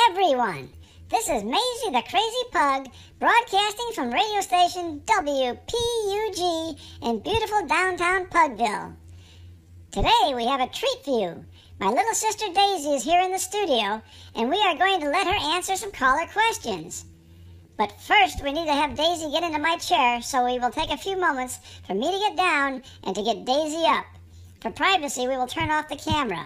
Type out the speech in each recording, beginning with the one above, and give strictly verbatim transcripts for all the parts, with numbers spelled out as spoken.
everyone. This is Maisie the Crazy Pug, broadcasting from radio station W P U G in beautiful downtown Pugville. Today we have a treat for you. My little sister Daisy is here in the studio, and we are going to let her answer some caller questions. But first, we need to have Daisy get into my chair, so we will take a few moments for me to get down and to get Daisy up. For privacy, we will turn off the camera.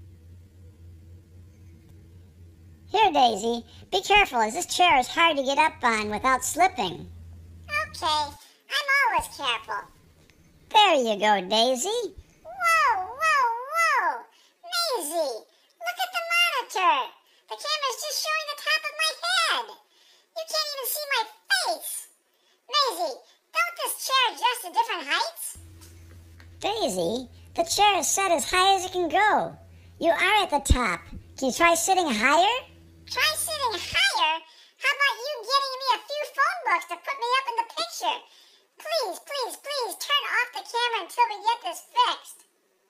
Here, Daisy, be careful, as this chair is hard to get up on without slipping. Okay, I'm always careful. There you go, Daisy. Whoa, whoa, whoa! Maisie, look at the monitor. The camera's just showing the top of my head. You can't even see my face. Maisie, don't this chair adjust to different heights? Daisy, the chair is set as high as it can go. You are at the top. Can you try sitting higher? Try sitting higher? How about you getting me a few phone books to put me up in the picture? Please, please, please turn off the camera until we get this fixed.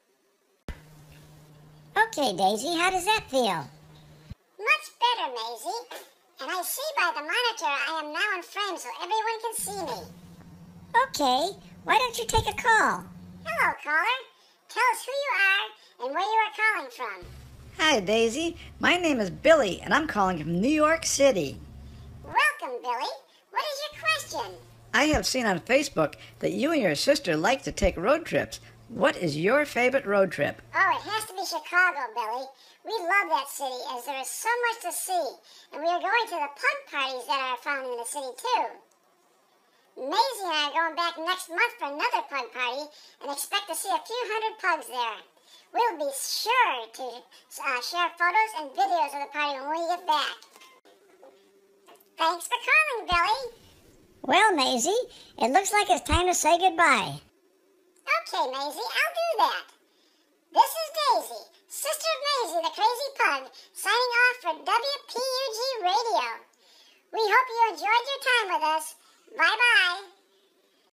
Okay, Daisy, how does that feel? Much better, Maisie. And I see by the monitor I am now in frame so everyone can see me. Okay, why don't you take a call? Hello, caller. Tell us who you are and where you are calling from. Hi, Daisy. My name is Billy, and I'm calling from New York City. Welcome, Billy. What is your question? I have seen on Facebook that you and your sister like to take road trips. What is your favorite road trip? Oh, it has to be Chicago, Billy. We love that city as there is so much to see, and we are going to the pug parties that are found in the city, too. Maisie and I are going back next month for another pug party and expect to see a few hundred pugs there. We'll be sure to uh, share photos and videos of the party when we get back. Thanks for calling, Billy. Well, Maisie, it looks like it's time to say goodbye. Okay, Maisie, I'll do that. This is Daisy, sister of Maisie the Crazy Pug, signing off for W P U G Radio. We hope you enjoyed your time with us. Bye-bye.